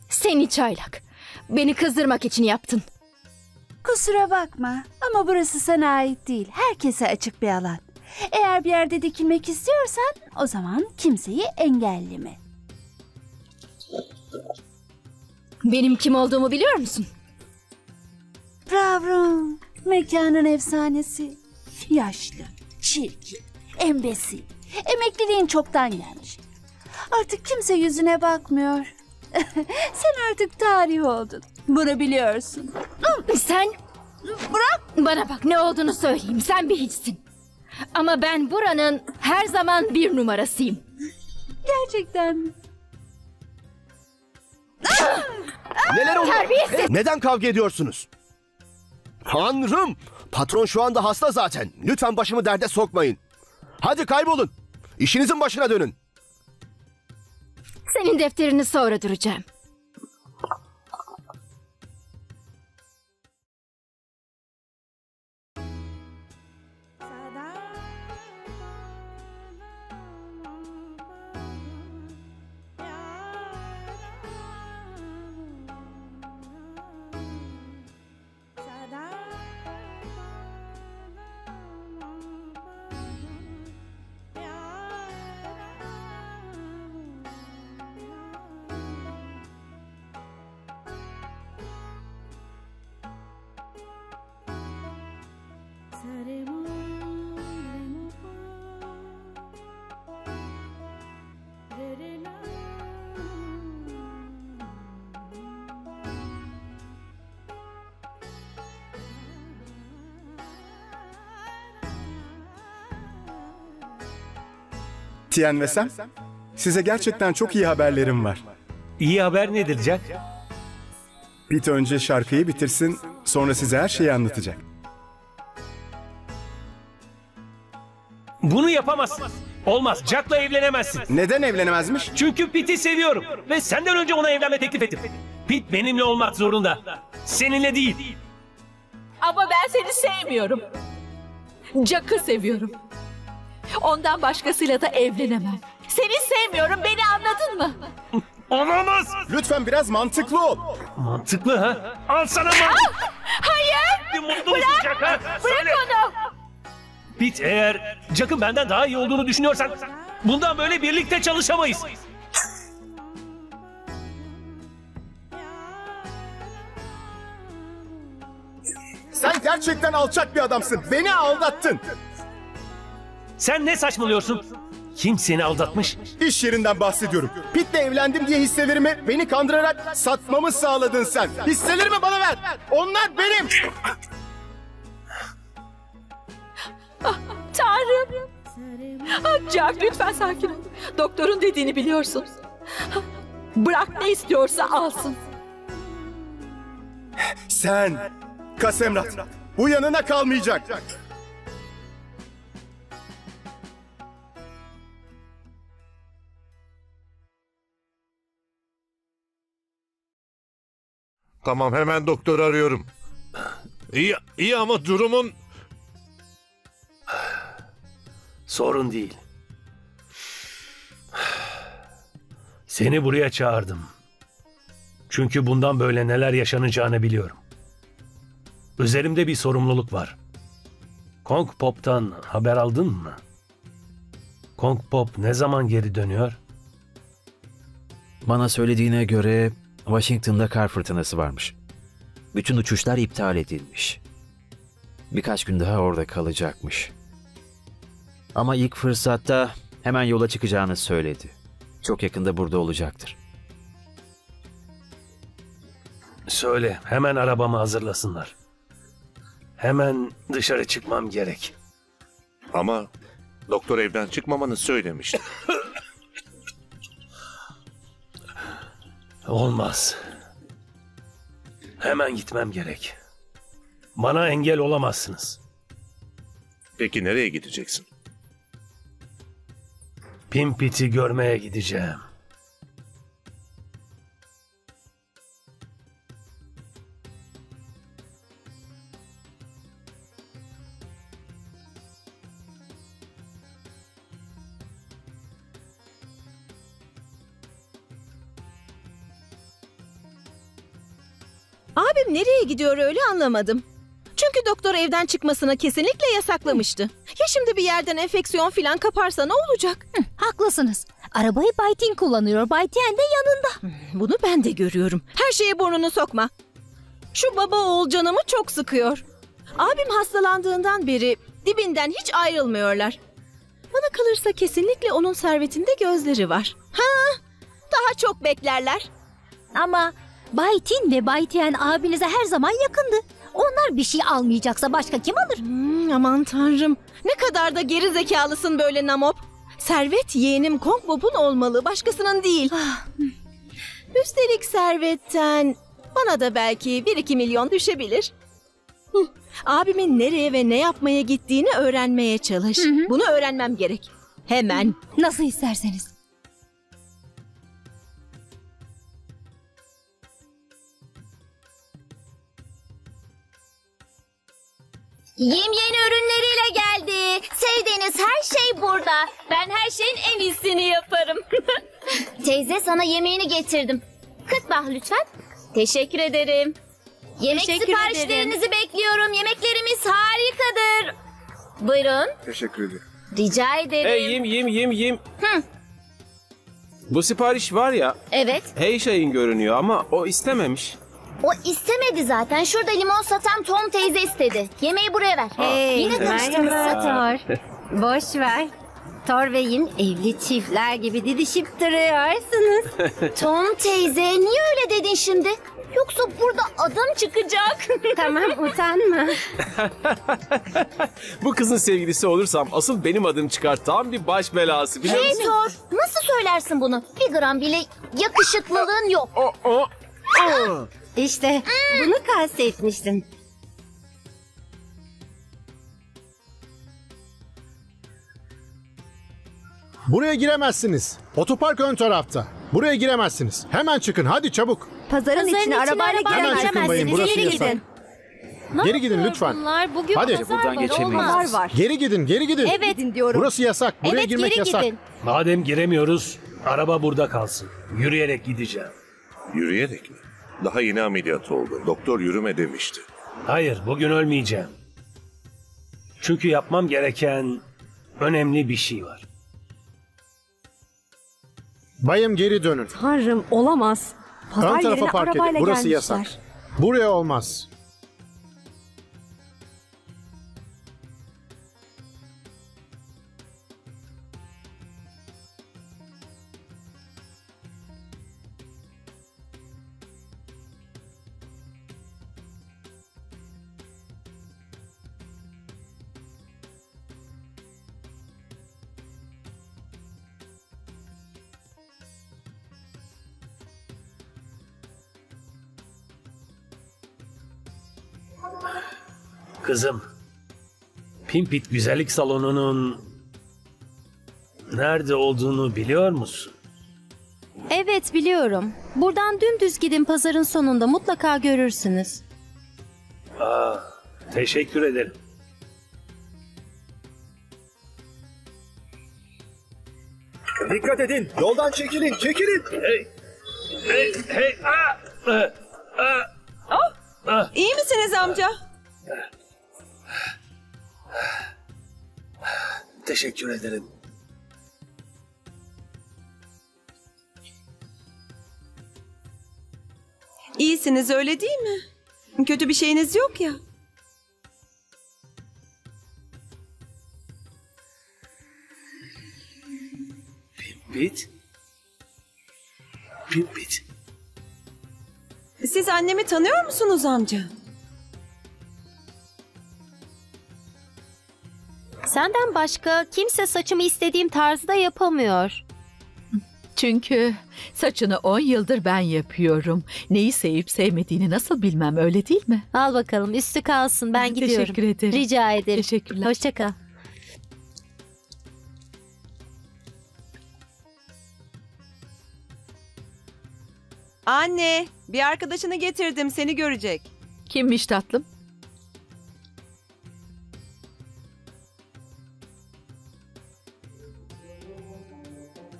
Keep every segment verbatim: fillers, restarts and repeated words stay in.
Seni çaylak. Beni kızdırmak için yaptın. Kusura bakma ama burası sana ait değil. Herkese açık bir alan. Eğer bir yerde dikilmek istiyorsan o zaman kimseyi engelleme. Benim kim olduğumu biliyor musun? Bravo. Mekanın efsanesi. Yaşlı, çirkin, embesil. Emekliliğin çoktan gelmiş. Artık kimse yüzüne bakmıyor. Sen artık tarih oldun. Bunu biliyorsun. Sen... Bırak! Bana bak, ne olduğunu söyleyeyim. Sen bir hiçsin. Ama ben buranın her zaman bir numarasıyım. Gerçekten mi? Neler oluyor? Terbiyesiz! Neden kavga ediyorsunuz? Tanrım! Patron şu anda hasta zaten. Lütfen başımı derde sokmayın. Hadi kaybolun. İşinizin başına dönün. Senin defterini sonra duracağım. Tian ve Sam, size gerçekten çok iyi haberlerim var. İyi haber nedir Jack? Pete önce şarkıyı bitirsin, sonra size her şeyi anlatacak. Bunu yapamazsın. Olmaz. Jack'la evlenemezsin. Neden evlenemezmiş? Çünkü Pete'i seviyorum. Ve senden önce ona evlenme teklif ettim. Pete benimle olmak zorunda. Seninle değil. Ama ben seni sevmiyorum. Jack'ı seviyorum. Ondan başkasıyla da evlenemem. Seni sevmiyorum, beni anladın mı? Olamaz. Lütfen biraz mantıklı ol. Mantıklı ha? Al sana mantıklı. Hayır! Mutlu musun Jack ha? Bırak Söyle. onu! Pete, eğer Jack'ın benden daha iyi olduğunu düşünüyorsan bundan böyle birlikte çalışamayız. Sen gerçekten alçak bir adamsın. Beni aldattın. Sen ne saçmalıyorsun? Kim seni aldatmış? İş yerinden bahsediyorum. Pete'le evlendim diye hisselerimi beni kandırarak satmamı sağladın sen. Hisselerimi bana ver. Onlar benim. Ah, Tanrım! Ah, Jack, lütfen sakin ol. Doktorun dediğini biliyorsun. Bırak, ne istiyorsa alsın. Sen, Kasemrat, bu yanına kalmayacak. Tamam, hemen doktoru arıyorum. İyi, iyi ama durumun... Sorun değil. Seni buraya çağırdım. Çünkü bundan böyle neler yaşanacağını biliyorum. Üzerimde bir sorumluluk var. Kong Pop'tan haber aldın mı? Kong Pop ne zaman geri dönüyor? Bana söylediğine göre Washington'da kar fırtınası varmış. Bütün uçuşlar iptal edilmiş. Birkaç gün daha orada kalacakmış. Ama ilk fırsatta hemen yola çıkacağını söyledi. Çok yakında burada olacaktır. Söyle, hemen arabamı hazırlasınlar. Hemen dışarı çıkmam gerek. Ama doktor evden çıkmamanı söylemişti. Olmaz. Hemen gitmem gerek. Bana engel olamazsınız. Peki nereye gideceksin? Pimpit'i görmeye gideceğim. Abim nereye gidiyor öyle anlamadım. Çünkü doktor evden çıkmasını kesinlikle yasaklamıştı. Ya şimdi bir yerden enfeksiyon falan kaparsa ne olacak? Hı, haklısınız. Arabayı Bay Tin kullanıyor. Bay Tian de yanında. Bunu ben de görüyorum. Her şeye burnunu sokma. Şu baba oğul canımı çok sıkıyor. Abim hastalandığından beri dibinden hiç ayrılmıyorlar. Bana kalırsa kesinlikle onun servetinde gözleri var. Ha, daha çok beklerler. Ama Bay Tin ve Bay Tian abinize her zaman yakındı. Onlar bir şey almayacaksa başka kim alır? Hmm, aman tanrım. Ne kadar da geri zekalısın böyle Namop. Servet yeğenim Kong Bob'un olmalı, başkasının değil. Üstelik servetten bana da belki bir iki milyon düşebilir. Hı, abimin nereye ve ne yapmaya gittiğini öğrenmeye çalış. Hı hı. Bunu öğrenmem gerek. Hemen. Nasıl isterseniz. Yeni ürünleriyle geldi. Sevdiğiniz her şey burada. Ben her şeyin en iyisini yaparım. Teyze, sana yemeğini getirdim. Kıt bah lütfen. Teşekkür ederim. Yemek Teşekkür siparişlerinizi bekliyorum. Yemeklerimiz harikadır. Buyurun. Teşekkür ederim. Rica ederim. Hey yim yim yim yim. Hı. Bu sipariş var ya, Evet. Heyşay'ın görünüyor ama o istememiş. O istemedi zaten. Şurada limon satan Tom teyze istedi. Yemeği buraya ver. Hey, Yine konuştunuz. Thor. Boş ver. Thor ve Yim evli çiftler gibi didişip duruyorsunuz. Tom teyze, niye öyle dedin şimdi? Yoksa burada adam çıkacak. Tamam, utanma. Bu kızın sevgilisi olursam asıl benim adım çıkar. Tam bir baş belası biliyor Hey musun? Thor, nasıl söylersin bunu? Bir gram bile yakışıklılığın yok. O, o, o. İşte bunu kastetmiştim. Buraya giremezsiniz. Otopark ön tarafta. Buraya giremezsiniz. Hemen çıkın, hadi çabuk. Pazarın, Pazarın içine içine arabayla arabayla Hemen çıkın bayım, burası Geri yasak. gidin. Geri gidin lütfen. Bunlar bugün Hadi. pazar Buradan var, geçemeyiz. olmaz. var. Geri gidin, geri gidin. Evet. Gidin diyorum. Burası yasak. Buraya Evet, girmek geri yasak. gidin. Madem giremiyoruz, araba burada kalsın. Yürüyerek gideceğim. Yürüyerek mi? Daha yeni ameliyat oldu. Doktor yürüme demişti. Hayır, bugün ölmeyeceğim. Çünkü yapmam gereken önemli bir şey var. Bayım geri dönün. Tanrım, olamaz. Pazar Ön tarafa yerine park edin. arabayla Burası gelmişler. yasak. Buraya olmaz. Kızım, Pimpit Güzellik Salonu'nun nerede olduğunu biliyor musun? Evet, biliyorum. Buradan dümdüz gidin, pazarın sonunda mutlaka görürsünüz. Aa, teşekkür ederim. Dikkat edin. Yoldan çekilin, çekilin. Hey, hey, hey, aa, aa, aa, aa. İyi misiniz amca? Teşekkür ederim. İyisiniz öyle değil mi? Kötü bir şeyiniz yok ya. Pimpit? Pimpit. Siz annemi tanıyor musunuz amca? Senden başka kimse saçımı istediğim tarzda yapamıyor. Çünkü saçını on yıldır ben yapıyorum. Neyi sevip sevmediğini nasıl bilmem, öyle değil mi? Al bakalım, üstü kalsın, ben gidiyorum. Teşekkür ederim. Rica ederim. Teşekkürler. Hoşça kal. Anne, bir arkadaşını getirdim, seni görecek. Kimmiş tatlım?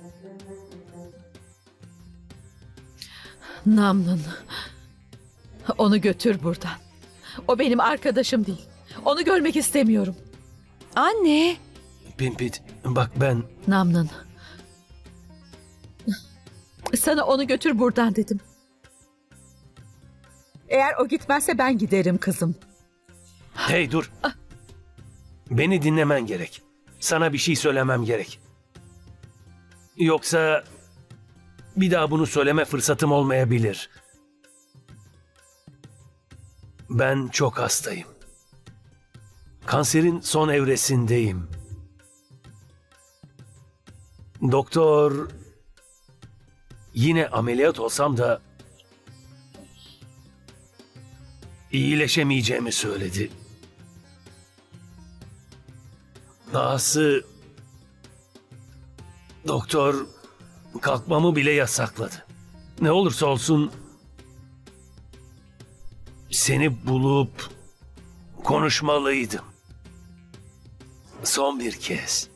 Namlın. Onu götür buradan. O benim arkadaşım değil. Onu görmek istemiyorum. Anne. Pimpit, bak ben... Namnın. Sana onu götür buradan dedim. Eğer o gitmezse ben giderim kızım. Hey dur. Beni dinlemen gerek. Sana bir şey söylemem gerek. Yoksa bir daha bunu söyleme fırsatım olmayabilir. Ben çok hastayım. Kanserin son evresindeyim. Doktor yine ameliyat olsam da iyileşemeyeceğimi söyledi. Dahası doktor kalkmamı bile yasakladı. Ne olursa olsun seni bulup konuşmalıydım. Son bir kez.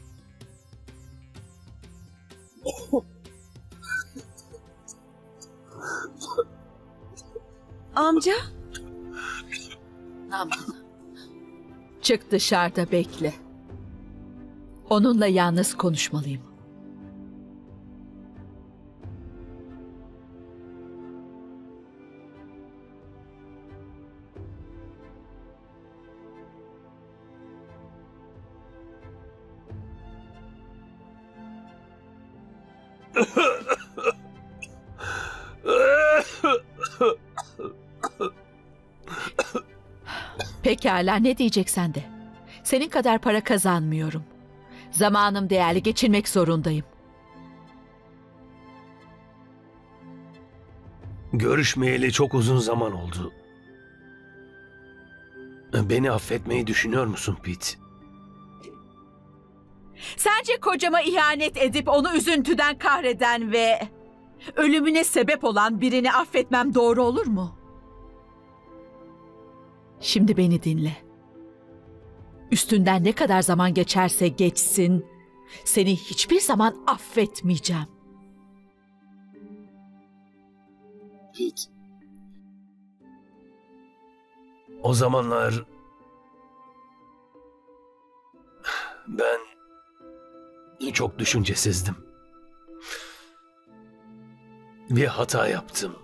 Amca? Namnın. Çık dışarıda bekle. Onunla yalnız konuşmalıyım. Pekala, ne diyeceksen de. Senin kadar para kazanmıyorum. Zamanım değerli, geçirmek zorundayım. Görüşmeyeli çok uzun zaman oldu. Beni affetmeyi düşünüyor musun Pete? Sence kocama ihanet edip onu üzüntüden kahreden ve ölümüne sebep olan birini affetmem doğru olur mu? Şimdi beni dinle. Üstünden ne kadar zaman geçerse geçsin, seni hiçbir zaman affetmeyeceğim. Pete. O zamanlar ben çok düşüncesizdim. Bir hata yaptım.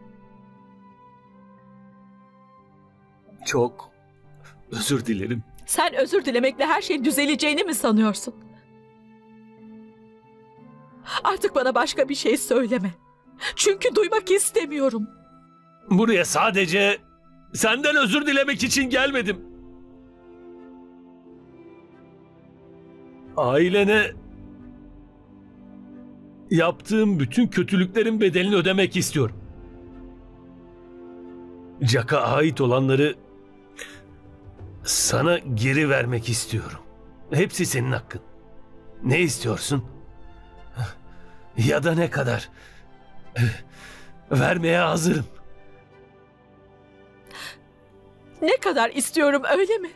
Çok özür dilerim. Sen özür dilemekle her şeyin düzeleceğini mi sanıyorsun? Artık bana başka bir şey söyleme. Çünkü duymak istemiyorum. Buraya sadece senden özür dilemek için gelmedim. Ailene yaptığım bütün kötülüklerin bedelini ödemek istiyorum. Jack'a ait olanları sana geri vermek istiyorum. Hepsi senin hakkın. Ne istiyorsun? Ya da ne kadar? Vermeye hazırım. Ne kadar istiyorum, öyle mi?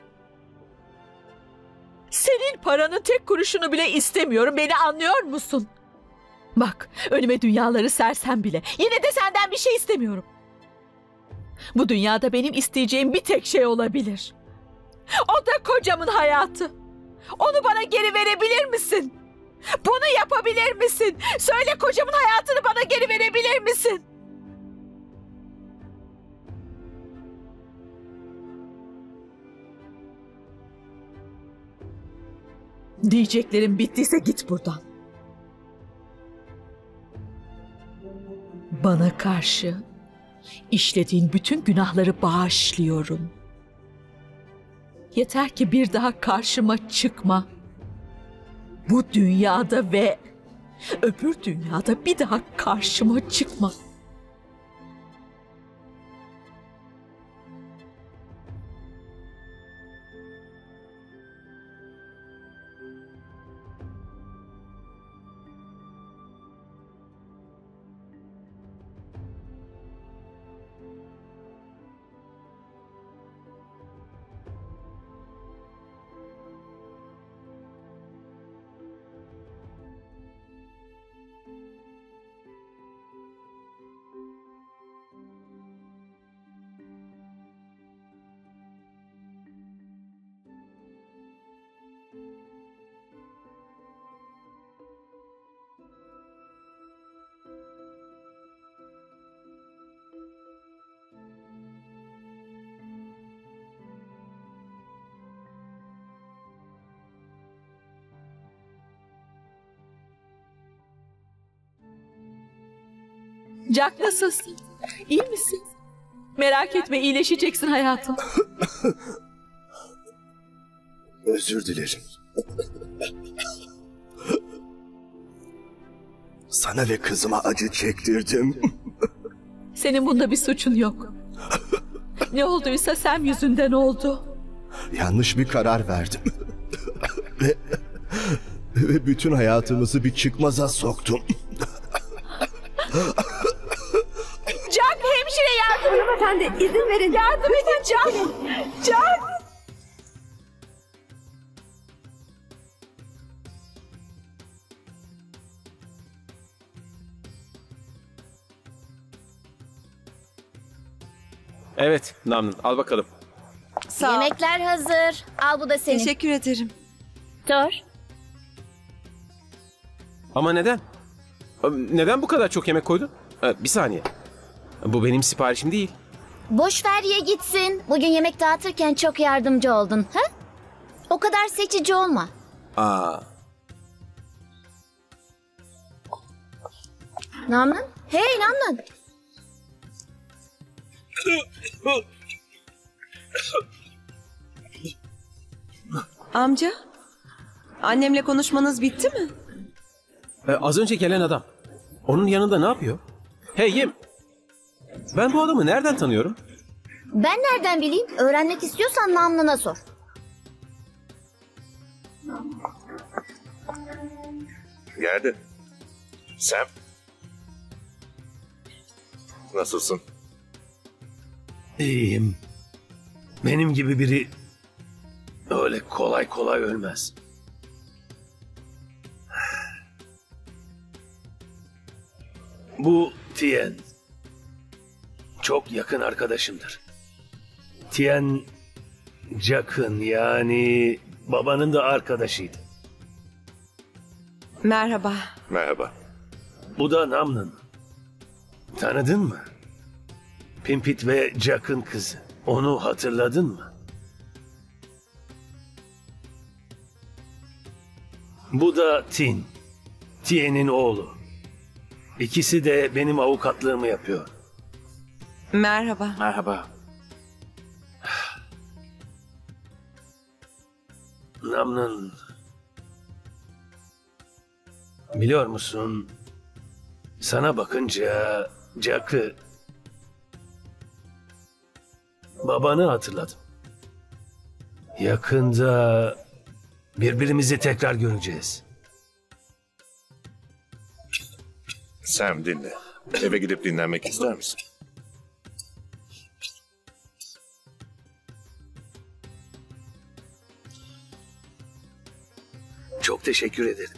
Senin paranın tek kuruşunu bile istemiyorum. Beni anlıyor musun? Bak, önüme dünyaları sersem bile yine de senden bir şey istemiyorum. Bu dünyada benim isteyeceğim bir tek şey olabilir. O da kocamın hayatı. Onu bana geri verebilir misin? Bunu yapabilir misin? Söyle, kocamın hayatını bana geri verebilir misin? Diyeceklerim bittiyse git buradan. Bana karşı işlediğin bütün günahları bağışlıyorum. Yeter ki bir daha karşıma çıkma. Bu dünyada ve öbür dünyada bir daha karşıma çıkma. Jack nasılsın? İyi misin? Merak etme, iyileşeceksin hayatım. Özür dilerim. Sana ve kızıma acı çektirdim. Senin bunda bir suçun yok. Ne olduysa Sam yüzünden oldu. Yanlış bir karar verdim. ve, ve bütün hayatımızı bir çıkmaza soktum. Jack, hemşire yardım. Hanımefendi izin verin. Yardım edin Jack. Jack. Evet Namnın, al bakalım. Sağ ol. Yemekler hazır. Al bu da senin. Teşekkür ederim. Dur. Ama neden? Neden bu kadar çok yemek koydun? Ee, Bir saniye. Bu benim siparişim değil. Boş ver ye gitsin. Bugün yemek dağıtırken çok yardımcı oldun. Ha? O kadar seçici olma. Aa, Namlan? Hey Namlan. Amca, annemle konuşmanız bitti mi? e, az önce gelen adam. Onun yanında ne yapıyor? Hey Yim. Ben bu adamı nereden tanıyorum? Ben nereden bileyim? Öğrenmek istiyorsan Namlan'a sor. Geldin. Sam. Nasılsın? İyiyim. Benim gibi biri öyle kolay kolay ölmez. Bu Tien çok yakın arkadaşımdır. Tien Jack'ın yani babanın da arkadaşıydı. Merhaba. Merhaba. Bu da Namnın. Tanıdın mı? Pimpit ve Jack'ın kızı. Onu hatırladın mı? Bu da Tin. Tien'in oğlu. İkisi de benim avukatlığımı yapıyor. Merhaba. Merhaba. Namnın. Biliyor musun? Sana bakınca Jack'ı, babanı hatırladım. Yakında birbirimizi tekrar göreceğiz. Sam dinle. Eve gidip dinlenmek ister misin? Çok teşekkür ederim.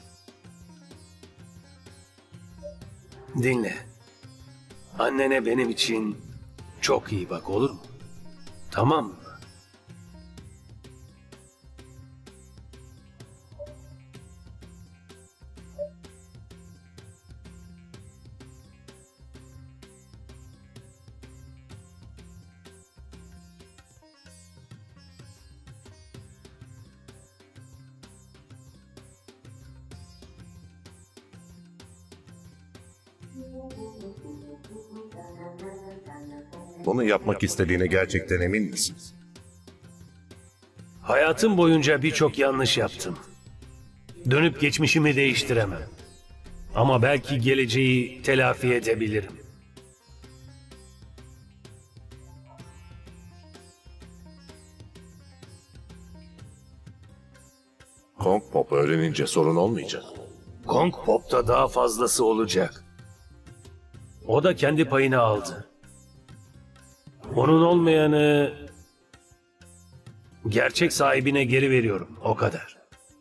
Dinle. Annene benim için çok iyi bak, olur mu? Tamam mı? Bunu yapmak istediğine gerçekten emin misin? Hayatım boyunca birçok yanlış yaptım. Dönüp geçmişimi değiştiremem. Ama belki geleceği telafi edebilirim. Kong Pop öğrenince sorun olmayacak. Kong Pop'ta daha fazlası olacak. O da kendi payını aldı. Onun olmayanı gerçek sahibine geri veriyorum. O kadar.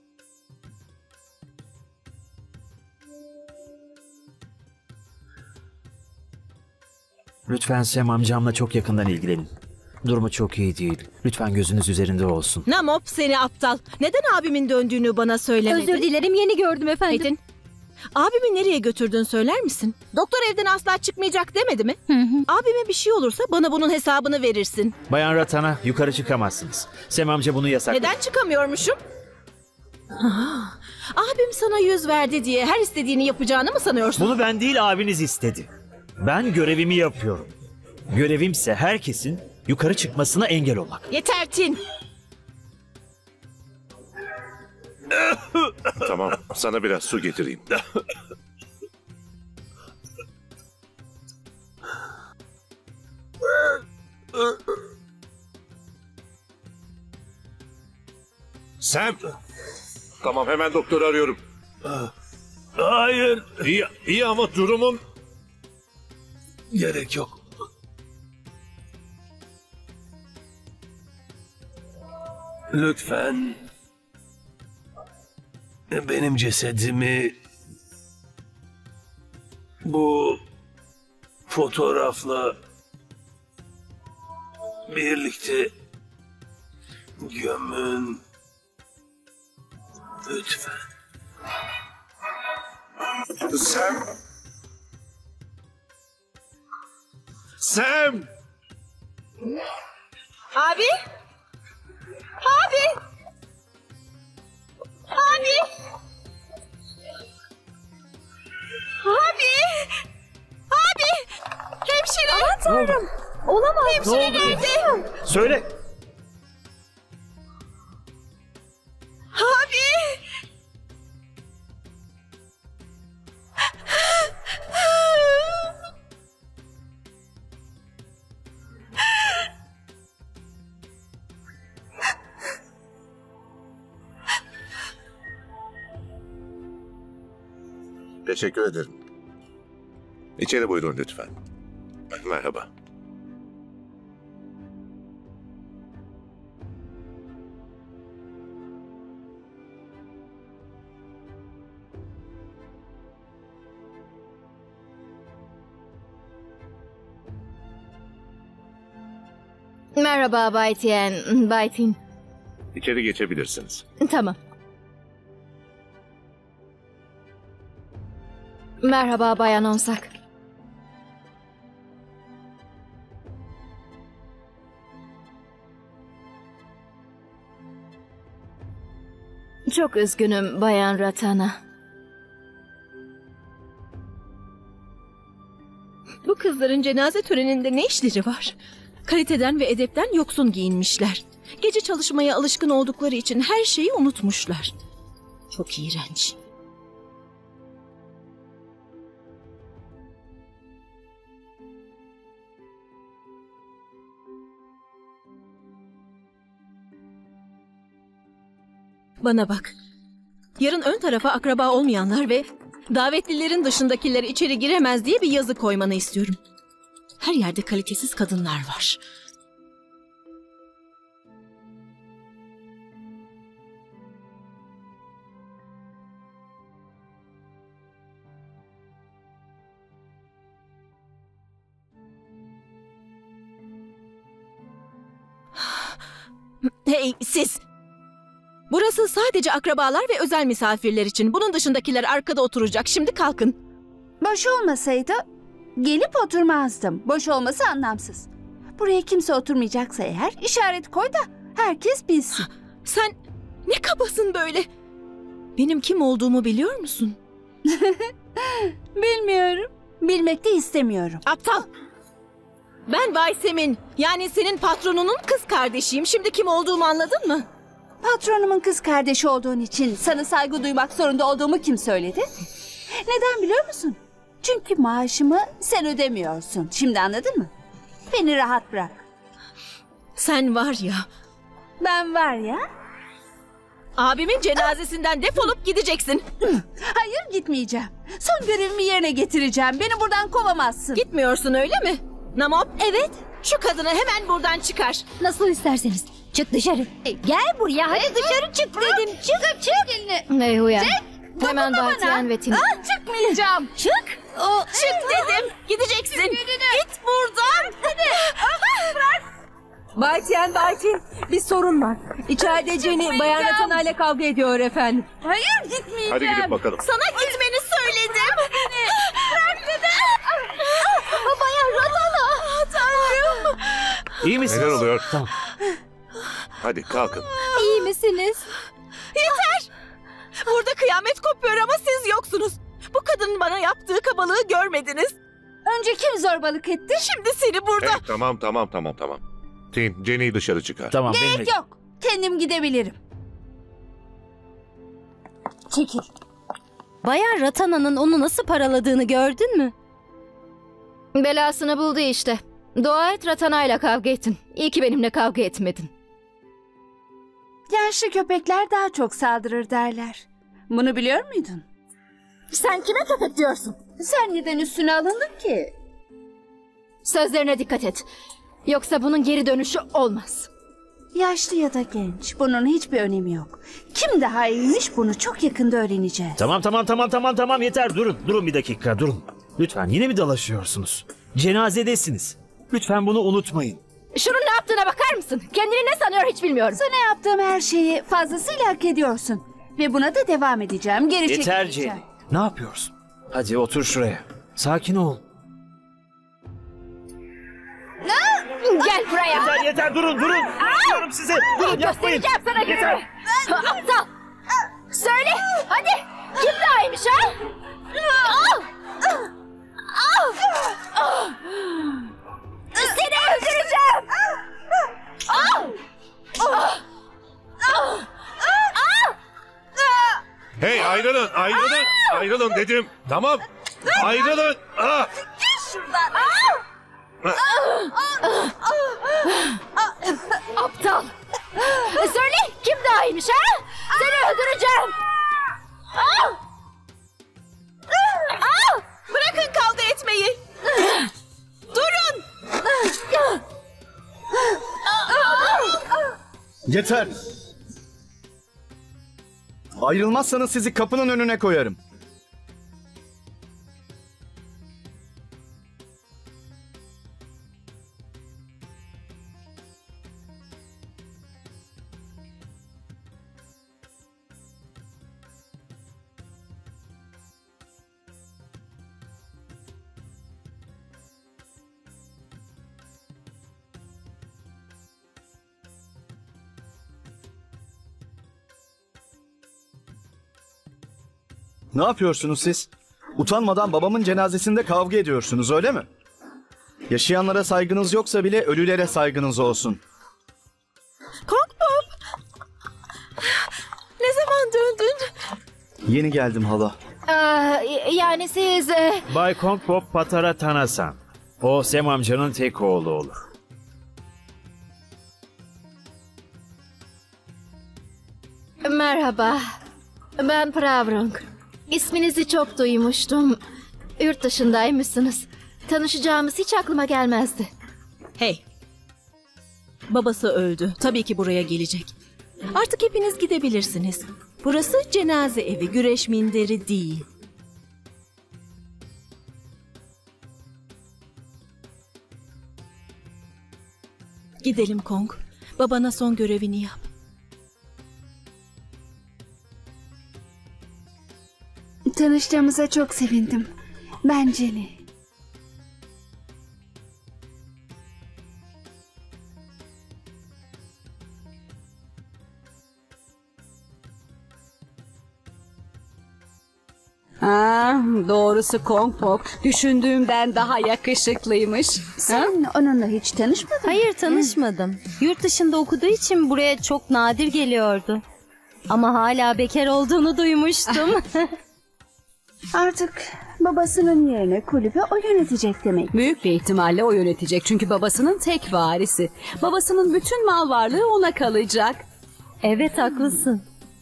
Lütfen Sam amcamla çok yakından ilgilenin. Durumu çok iyi değil. Lütfen gözünüz üzerinde olsun. Namop seni aptal. Neden abimin döndüğünü bana söylemedin? Özür dilerim, yeni gördüm efendim. Metin, abimi nereye götürdün söyler misin? Doktor evden asla çıkmayacak demedi mi? Hı hı. Abime bir şey olursa bana bunun hesabını verirsin. Bayan Ratana, yukarı çıkamazsınız. Sam amca bunu yasakladı. Neden çıkamıyormuşum? Ah, abim sana yüz verdi diye her istediğini yapacağını mı sanıyorsun? Bunu ben değil, abiniz istedi. Ben görevimi yapıyorum. Görevimse herkesin yukarı çıkmasına engel olmak. Yeter Tin. Tamam, sana biraz su getireyim. Sam! Tamam, hemen doktoru arıyorum. Hayır. İyi, iyi ama durumun... Gerek yok. Lütfen benim cesedimi bu fotoğrafla birlikte gömün. Lütfen. Sam! Sam! Abi! Abi! Abi! Abi! Abi! Hemşire! Aman tanrım! Olamaz. Hemşire nerede? Söyle. Abi! Teşekkür ederim. İçeri buyurun lütfen. Merhaba. Merhaba Bay Tien, Bay Tin. İçeri geçebilirsiniz. Tamam. Merhaba Bayan Onsak. Çok üzgünüm Bayan Ratana. Bu kızların cenaze töreninde ne işleri var? Kaliteden ve edepten yoksun giyinmişler. Gece çalışmaya alışkın oldukları için her şeyi unutmuşlar. Çok iğrenç. Bana bak. Yarın ön tarafa akraba olmayanlar ve davetlilerin dışındakiler içeri giremez diye bir yazı koymanı istiyorum. Her yerde kalitesiz kadınlar var. Hey siz! Burası sadece akrabalar ve özel misafirler için. Bunun dışındakiler arkada oturacak. Şimdi kalkın. Boş olmasaydı gelip oturmazdım. Boş olması anlamsız. Buraya kimse oturmayacaksa eğer işaret koy da herkes bilsin. Sen ne kabasın böyle? Benim kim olduğumu biliyor musun? Bilmiyorum. Bilmek de istemiyorum. Aptal! Ben Bay Sem'in, yani senin patronunun kız kardeşiyim. Şimdi kim olduğumu anladın mı? Patronumun kız kardeşi olduğun için sana saygı duymak zorunda olduğumu kim söyledi? Neden biliyor musun? Çünkü maaşımı sen ödemiyorsun. Şimdi anladın mı? Beni rahat bırak. Sen var ya... Ben var ya... Abimin cenazesinden defolup gideceksin. Hayır, gitmeyeceğim. Son görevimi yerine getireceğim. Beni buradan kovamazsın. Gitmiyorsun öyle mi? Namop? Evet. Şu kadını hemen buradan çıkar. Nasıl isterseniz. Çık dışarı. Gel buraya. Hadi dışarı çık dedim. Çık çık. Hey uyan. Hemen Bay Tien ve Tin. Ah, çıkmayacağım. Çık. O, çık dedim. Gideceksin. Git buradan. Hadi. Bırak. Bay Tien, Bay Tin, bir sorun var. İçeride Jenny, Bayan Ratana ile kavga ediyor efendim. Hayır, gitmeyeceğim. Hadi gidip bakalım. Sana gitmeni söyledim. Beni. Bırak dedim. Bayan Ratana. Tanrım. İyi misiniz? Neler oluyor? Tamam. Hadi kalkın. İyi misiniz? Yeter. Burada kıyamet kopuyor ama siz yoksunuz. Bu kadının bana yaptığı kabalığı görmediniz. Önce kim zorbalık etti? Şimdi seni burada... Hey, tamam tamam tamam tamam. Tin, Jenny'i dışarı çıkar. Tamam benimle. Gerek yok. Kendim gidebilirim. Çekil. Bayan Ratana'nın onu nasıl paraladığını gördün mü? Belasını buldu işte. Dua et Ratana'yla kavga ettin. İyi ki benimle kavga etmedin. Yaşlı köpekler daha çok saldırır derler. Bunu biliyor muydun? Sen kime köpek diyorsun? Sen neden üstüne alındın ki? Sözlerine dikkat et. Yoksa bunun geri dönüşü olmaz. Yaşlı ya da genç, bunun hiçbir önemi yok. Kim daha iyiymiş bunu çok yakında öğreneceğiz. Tamam tamam tamam tamam tamam yeter durun. Durun bir dakika durun. Lütfen yine mi dalaşıyorsunuz? Cenazedesiniz. Lütfen bunu unutmayın. Şunun ne yaptığına bakar mısın? Kendini ne sanıyor hiç bilmiyorum. Sana yaptığım her şeyi fazlasıyla hak ediyorsun. Ve buna da devam edeceğim. Geri Yeter çekileceğim. Jenny. Ne yapıyorsun? Hadi otur şuraya. Sakin ol. Gel buraya. Yeter yeter durun durun. Diyorum size. Durun yapmayın. Göstereceğim sana gününü. Aptal. Söyle hadi. Kim daha iyiymiş ha? Ah! Ah! Ah! Seni öldüreceğim. Ah! Ah! Ah! Ah! Hey ayrılın ayrılın. Ayrılın dedim. Tamam. Ayrılın. Ah! Aptal. Söyle kim daha iyiymiş ha? Seni öldüreceğim. Ah! Ah! Bırakın kavga etmeyi. Durun. Yeter. Ayrılmazsanız sizi kapının önüne koyarım. Ne yapıyorsunuz siz? Utanmadan babamın cenazesinde kavga ediyorsunuz öyle mi? Yaşayanlara saygınız yoksa bile ölülere saygınız olsun. Kong Pop. Ne zaman döndün? Yeni geldim hala. Aa, yani siz... e, Bay Kong Pop Patara Tanasan. O Sem amcanın tek oğlu olur. Merhaba. Ben Pravrung. İsminizi çok duymuştum. Yurt dışındaymışsınız. Tanışacağımız hiç aklıma gelmezdi. Hey. Babası öldü. Tabii ki buraya gelecek. Artık hepiniz gidebilirsiniz. Burası cenaze evi, güreş minderi değil. Gidelim Kong. Babana son görevini yap. Tanıştığımıza çok sevindim. Ben Jenny. Ah, doğrusu Kong Pop düşündüğümden daha yakışıklıymış. Sen onunla hiç tanışmadın mı? Hayır tanışmadım. Yurt dışında okuduğu için buraya çok nadir geliyordu. Ama hala bekar olduğunu duymuştum. Artık babasının yerine kulübü o yönetecek demek. Büyük bir ihtimalle o yönetecek çünkü babasının tek varisi. Babasının bütün mal varlığı ona kalacak. Evet haklısın.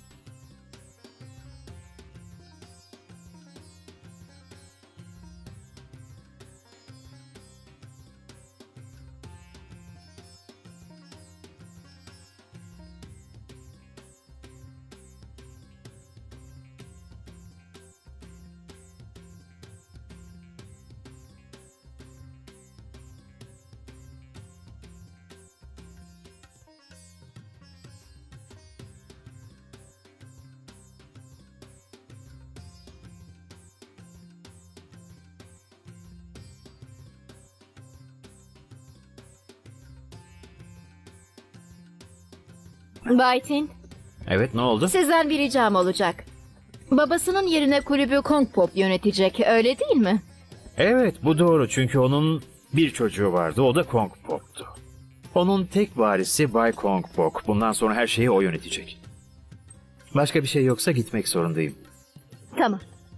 Baytin, Evet ne oldu? sizden bir ricam olacak. Babasının yerine kulübü Kong Pop yönetecek, öyle değil mi? Evet, bu doğru çünkü onun bir çocuğu vardı, o da Kong Pok'tu. Onun tek varisi Bay Kong Pok. Bundan sonra her şeyi o yönetecek. Başka bir şey yoksa gitmek zorundayım. Tamam.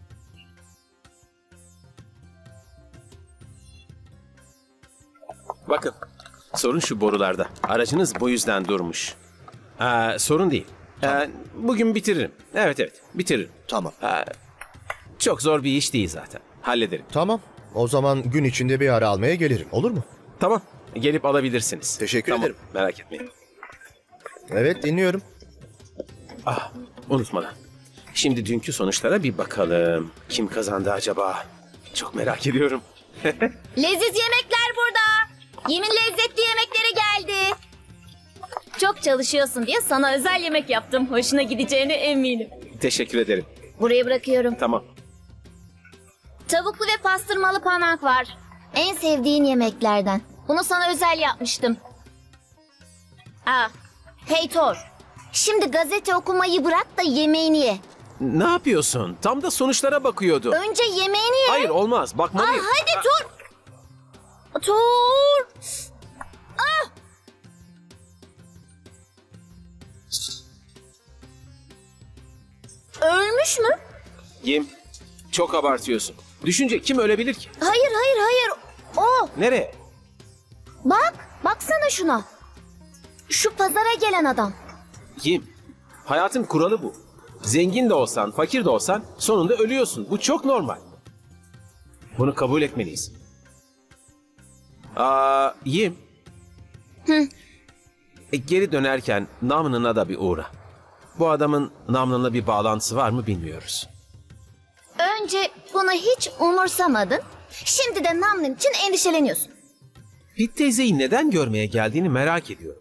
Bakın, sorun şu borularda. Aracınız bu yüzden durmuş. Ee, sorun değil. Ee, bugün bitiririm. Evet evet, bitiririm. Tamam. Ee, çok zor bir iş değil zaten. Hallederim. Tamam. O zaman gün içinde bir ara almaya gelirim. Olur mu? Tamam. Gelip alabilirsiniz. Teşekkür tamam, ederim. Merak etmeyin. Evet, dinliyorum. Ah, unutmadan. Şimdi dünkü sonuçlara bir bakalım. Kim kazandı acaba? Çok merak ediyorum. Leziz yemekler burada. Yemin lezzetli yemekleri geldi. Çok çalışıyorsun diye sana özel yemek yaptım. Hoşuna gideceğine eminim. Teşekkür ederim. Buraya bırakıyorum. Tamam. Tavuklu ve pastırmalı panak var. En sevdiğin yemeklerden. Bunu sana özel yapmıştım. Aa, hey Thor. Şimdi gazete okumayı bırak da yemeğini ye. Ne yapıyorsun? Tam da sonuçlara bakıyordu. Önce yemeğini ye. Hayır, olmaz. Bakmalıyım. Aa, hadi Thor. Thor. Ah. Ölmüş mü? Yem, çok abartıyorsun. Düşünce kim ölebilir ki? Hayır hayır hayır. O. Nereye? Bak, baksana şuna. Şu pazara gelen adam. Yem, hayatın kuralı bu. Zengin de olsan, fakir de olsan sonunda ölüyorsun. Bu çok normal. Bunu kabul etmeliyiz. Aa, Yem. Hı. E, geri dönerken Namnın'a da bir uğra. Bu adamın Namnın'la bir bağlantısı var mı bilmiyoruz. Önce bunu hiç umursamadın. Şimdi de Namlın için endişeleniyorsun. Pit teyzeyi neden görmeye geldiğini merak ediyorum.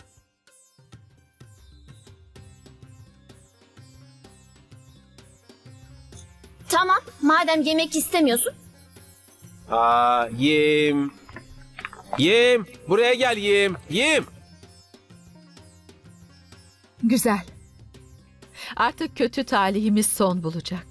Tamam, madem yemek istemiyorsun. Aa, Yem. Yem, buraya gel Yem. Yem. Güzel. Artık kötü talihimiz son bulacak.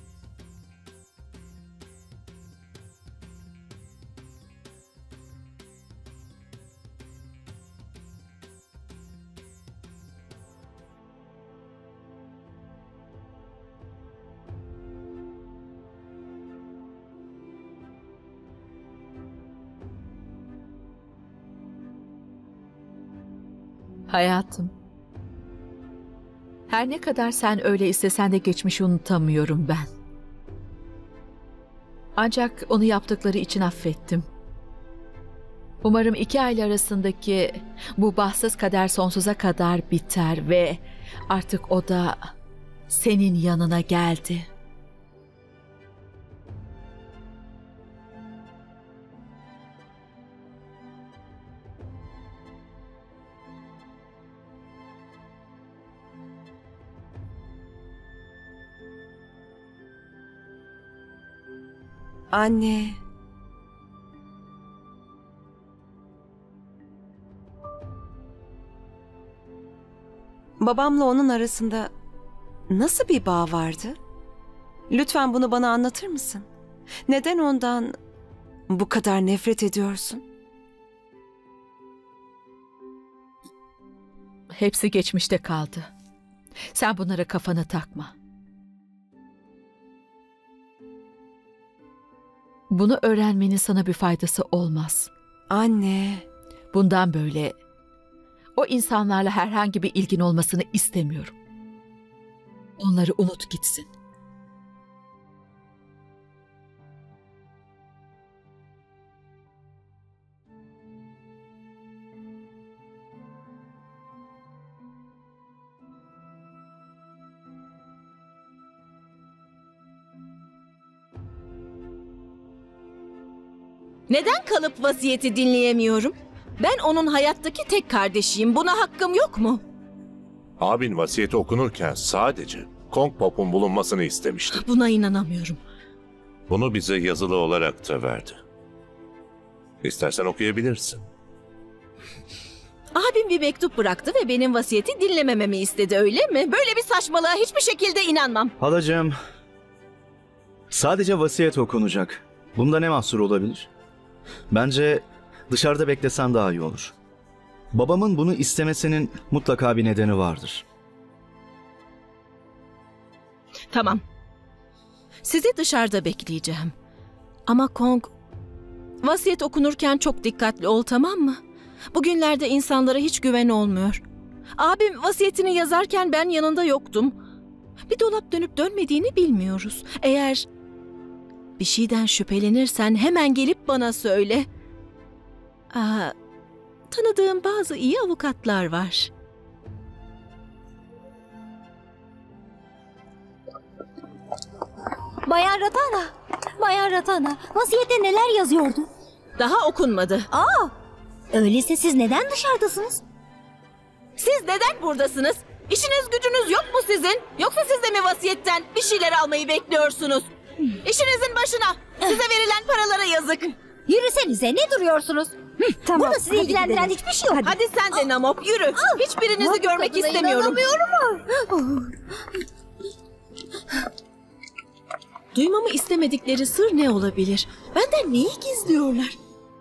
Hayatım. Her ne kadar sen öyle istesen de geçmişi unutamıyorum ben. Ancak onu yaptıkları için affettim. Umarım iki aile arasındaki bu bahtsız kader sonsuza kadar biter ve artık o da senin yanına geldi. Anne. Babamla onun arasında nasıl bir bağ vardı? Lütfen bunu bana anlatır mısın? Neden ondan bu kadar nefret ediyorsun? Hepsi geçmişte kaldı. Sen bunlara kafanı takma. Bunu öğrenmenin sana bir faydası olmaz. Anne. Bundan böyle o insanlarla herhangi bir ilgin olmasını istemiyorum. Onları unut gitsin. Neden kalıp vasiyeti dinleyemiyorum? Ben onun hayattaki tek kardeşiyim. Buna hakkım yok mu? Abin vasiyeti okunurken sadece Kong Pop'un bulunmasını istemişti. Buna inanamıyorum. Bunu bize yazılı olarak da verdi. İstersen okuyabilirsin. Abim bir mektup bıraktı ve benim vasiyeti dinlemememi istedi, öyle mi? Böyle bir saçmalığa hiçbir şekilde inanmam. Halacığım, sadece vasiyet okunacak. Bunda ne mahsur olabilir? Bence dışarıda beklesen daha iyi olur. Babamın bunu istemesinin mutlaka bir nedeni vardır. Tamam. Sizi dışarıda bekleyeceğim. Ama Kong, vasiyet okunurken çok dikkatli ol, tamam mı? Bugünlerde insanlara hiç güven olmuyor. Abim vasiyetini yazarken ben yanında yoktum. Bir dolap dönüp dönmediğini bilmiyoruz. Eğer bir şeyden şüphelenirsen hemen gelip bana söyle. Aa, tanıdığım bazı iyi avukatlar var. Bayan Ratana, Bayan Ratana, vasiyette neler yazıyordu? Daha okunmadı. Aa, öyleyse siz neden dışarıdasınız? Siz neden buradasınız? İşiniz gücünüz yok mu sizin? Yoksa siz de mi vasiyetten bir şeyler almayı bekliyorsunuz? İşinizin başına. Size verilen paralara yazık. Yürüsenize, ne duruyorsunuz? Tamam, burada sizi ilgilendiren hiçbir şey yok. Hadi sen de Namop, yürü. Hiçbirinizi görmek istemiyorum. Duymamı istemedikleri sır ne olabilir? Benden neyi gizliyorlar?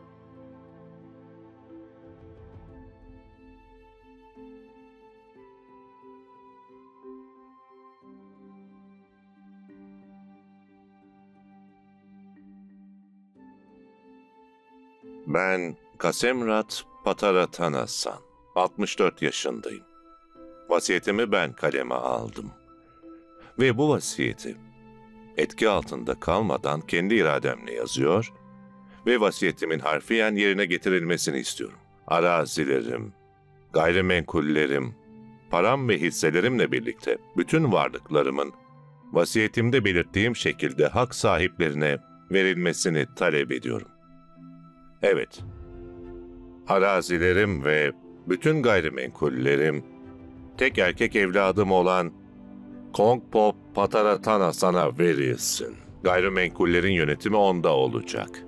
Ben Kasemrat Pataratanasan. altmış dört yaşındayım. Vasiyetimi ben kaleme aldım. Ve bu vasiyeti etki altında kalmadan kendi irademle yazıyor ve vasiyetimin harfiyen yerine getirilmesini istiyorum. Arazilerim, gayrimenkullerim, param ve hisselerimle birlikte bütün varlıklarımın vasiyetimde belirttiğim şekilde hak sahiplerine verilmesini talep ediyorum. Evet, arazilerim ve bütün gayrimenkullerim tek erkek evladım olan Kong Pop Pataratanasan'a verilsin. Gayrimenkullerin yönetimi onda olacak.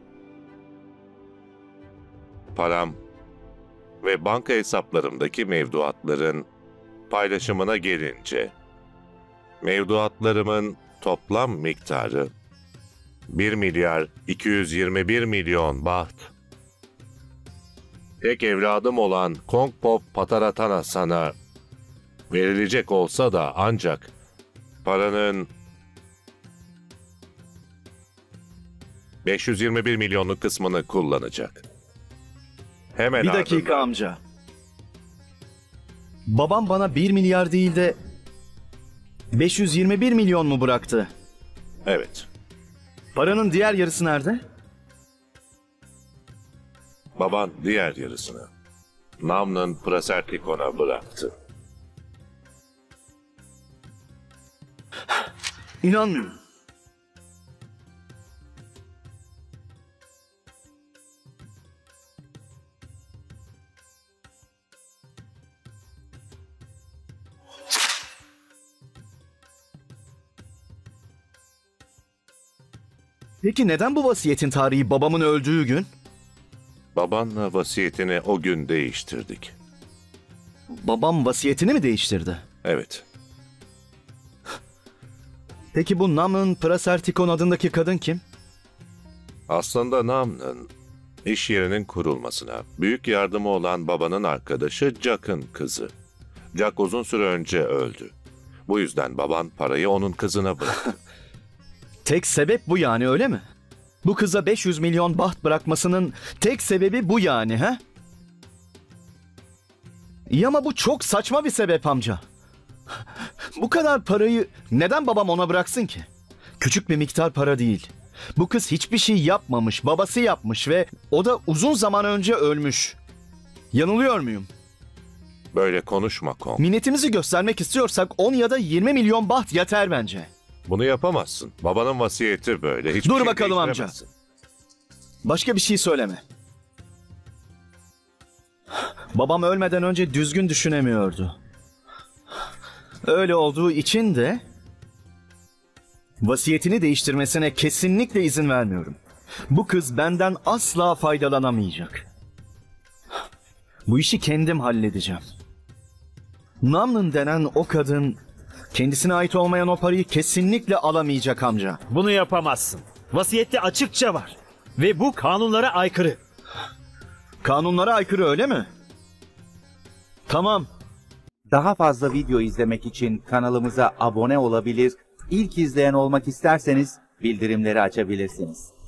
Param ve banka hesaplarımdaki mevduatların paylaşımına gelince, mevduatlarımın toplam miktarı bir milyar iki yüz yirmi bir milyon baht. Tek evladım olan Kong Pop Pataratanasan'a verilecek olsa da ancak paranın beş yüz yirmi bir milyonluk kısmını kullanacak. Hemen Bir dakika ardından... amca. Babam bana bir milyar değil de beş yüz yirmi bir milyon mu bıraktı? Evet. Paranın diğer yarısı nerede? Baban diğer yarısını Namnın Prasertikon'a bıraktı. İnanmıyorum. Peki neden bu vasiyetin tarihi babamın öldüğü gün? Babanla vasiyetini o gün değiştirdik. Babam vasiyetini mi değiştirdi? Evet. Peki bu Namın Prasertikon adındaki kadın kim? Aslında Namn'ın iş yerinin kurulmasına büyük yardımı olan babanın arkadaşı Jack'ın kızı. Jack uzun süre önce öldü. Bu yüzden baban parayı onun kızına bıraktı. Tek sebep bu yani, öyle mi? Bu kıza beş yüz milyon baht bırakmasının tek sebebi bu yani, ha? İyi ama bu çok saçma bir sebep amca. Bu kadar parayı neden babam ona bıraksın ki? Küçük bir miktar para değil. Bu kız hiçbir şey yapmamış, babası yapmış ve o da uzun zaman önce ölmüş. Yanılıyor muyum? Böyle konuşma Kong. Minnetimizi göstermek istiyorsak on ya da yirmi milyon baht yeter bence. Bunu yapamazsın. Babanın vasiyeti böyle. Hiçbir Dur şey bakalım amca. değiştiremezsin. Başka bir şey söyleme. Babam ölmeden önce düzgün düşünemiyordu. Öyle olduğu için de vasiyetini değiştirmesine kesinlikle izin vermiyorum. Bu kız benden asla faydalanamayacak. Bu işi kendim halledeceğim. Namnın denen o kadın kendisine ait olmayan o parayı kesinlikle alamayacak amca. Bunu yapamazsın. Vasiyette açıkça var. Ve bu kanunlara aykırı. Kanunlara aykırı öyle mi? Tamam. Daha fazla video izlemek için kanalımıza abone olabilir, ilk izleyen olmak isterseniz bildirimleri açabilirsiniz.